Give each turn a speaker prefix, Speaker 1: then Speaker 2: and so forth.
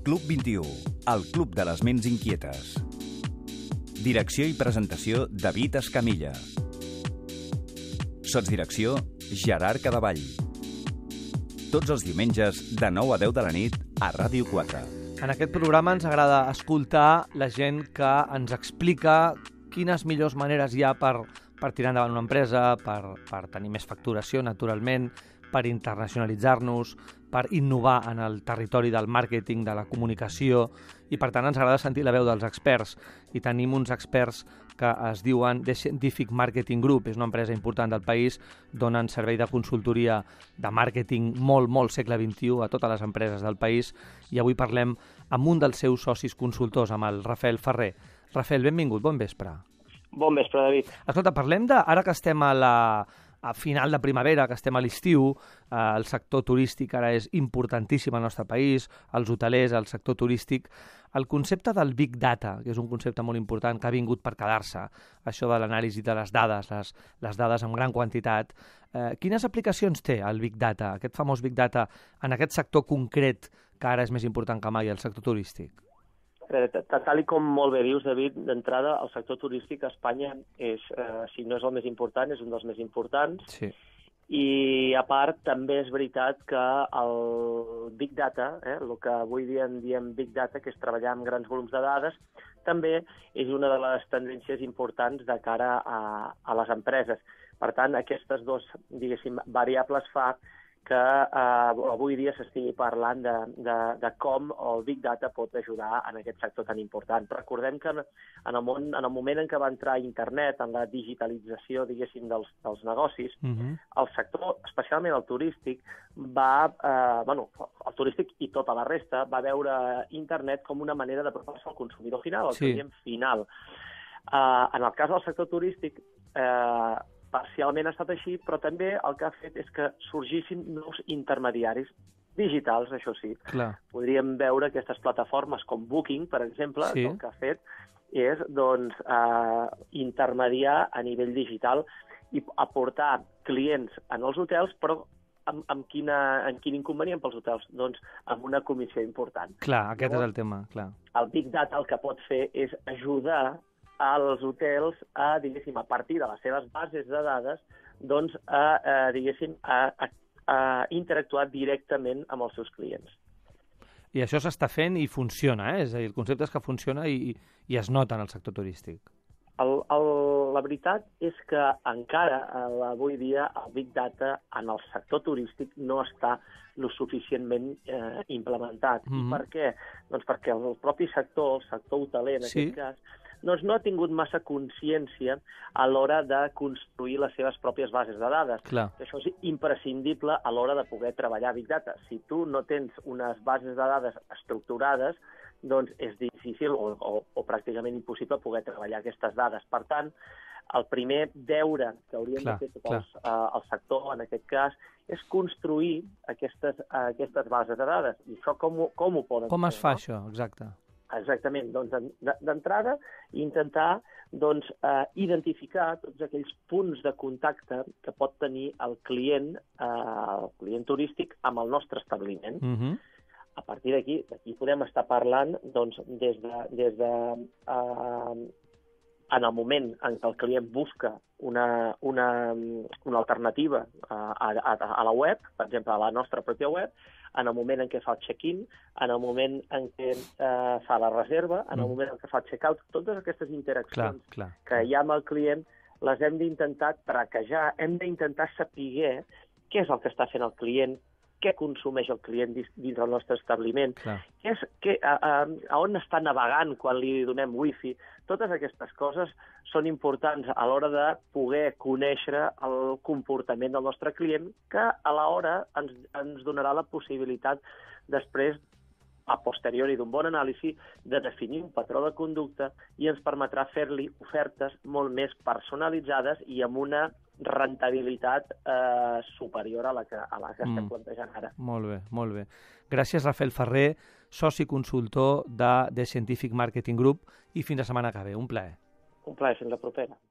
Speaker 1: Club 21, el club de les ments inquietes. Direcció i presentació, David Escamilla. Sotsdirecció, Gerard Cadavall. Tots els diumenges, de 9 a 10 de la nit, a Ràdio 4.
Speaker 2: En aquest programa ens agrada escoltar la gent que ens explica quines millors maneres hi ha per tirar endavant una empresa, per tenir més facturació, naturalment, per internacionalitzar-nos, per innovar en el territori del màrqueting, de la comunicació, i per tant ens agrada sentir la veu dels experts. I tenim uns experts que es diuen The Scientific Marketing Group, és una empresa important del país, donen servei de consultoria de màrqueting molt segle XXI a totes les empreses del país, i avui parlem amb un dels seus socis consultors, amb el Rafael Ferrer. Rafael, benvingut, bon vespre.
Speaker 3: Bon vespre, David.
Speaker 2: Escolta, parlem ara que estem a final de primavera, que estem a l'estiu, el sector turístic ara és importantíssim al nostre país, els hotelers, el sector turístic, el concepte del Big Data, que és un concepte molt important que ha vingut per quedar-se, això de l'anàlisi de les dades, les dades en gran quantitat. Quines aplicacions té el Big Data, aquest famós Big Data, en aquest sector concret que ara és més important que mai, el sector turístic?
Speaker 3: Tal com molt bé dius, David, d'entrada el sector turístic a Espanya és, si no és el més important, és un dels més importants.
Speaker 2: Sí.
Speaker 3: I a part també és veritat que el Big Data, el que avui dia en diem Big Data, que és treballar amb grans volums de dades, també és una de les tendències importants de cara a les empreses. Per tant, aquestes dues, diguéssim, variables fa que avui dia s'estigui parlant de com el Big Data pot ajudar en aquest sector tan important. Recordem que en el moment en què va entrar internet, en la digitalització, diguéssim, dels negocis, el sector, especialment el turístic, el turístic i tota la resta, va veure internet com una manera d'apropar-se al consumidor final, al client final. En el cas del sector turístic, parcialment ha estat així, però també el que ha fet és que sorgissin nous intermediaris digitals, això sí.
Speaker 2: Clar.
Speaker 3: Podríem veure aquestes plataformes com Booking, per exemple, que el que ha fet és intermediar a nivell digital i aportar clients en els hotels, però amb quin inconvenient pels hotels? Doncs amb una comissió important.
Speaker 2: Clar, aquest és el tema, clar.
Speaker 3: El Big Data el que pot fer és ajudar als hotels a partir de les seves bases de dades, doncs, a interactuar directament amb els seus clients.
Speaker 2: I això s'està fent i funciona, És a dir, el concepte és que funciona i es nota en el sector turístic.
Speaker 3: La veritat és que encara avui dia el Big Data en el sector turístic no està lo suficientment implementat. I per què? Doncs perquè el propi sector, el sector hoteler en aquest cas, doncs no ha tingut massa consciència a l'hora de construir les seves pròpies bases de dades.
Speaker 2: Clar.
Speaker 3: Això és imprescindible a l'hora de poder treballar Big Data. Si tu no tens unes bases de dades estructurades, doncs és difícil o pràcticament impossible poder treballar aquestes dades. Per tant, el primer deure que haurien de fer tot el sector, en aquest cas, és construir aquestes bases de dades. I això com ho poden fer?
Speaker 2: Com es fa això, exacte?
Speaker 3: Exactament. Doncs, d'entrada, intentar identificar tots aquells punts de contacte que pot tenir el client turístic amb el nostre establiment. A partir d'aquí podem estar parlant des de en el moment en què el client busca una alternativa a la web, per exemple, a la nostra pròpia web, en el moment en què fa el check-in, en el moment en què fa la reserva, en el moment en què fa el check-out, totes aquestes interaccions que hi ha amb el client les hem d'intentar traquejar, hem d'intentar saber què és el que està fent el client, què consumeix el client dins del nostre establiment, a on està navegant quan li donem wifi. Totes aquestes coses són importants a l'hora de poder conèixer el comportament del nostre client, que a l'hora ens donarà la possibilitat després, a posteriori d'un bon anàlisi, de definir un patró de conducta i ens permetrà fer-li ofertes molt més personalitzades i amb una rentabilitat superior a la que estem plantejant ara.
Speaker 2: Molt bé, molt bé. Gràcies, Rafael Ferrer, soci consultor de The Scientific Marketing Group, i fins la setmana que ve. Un plaer.
Speaker 3: Un plaer, fins la propera.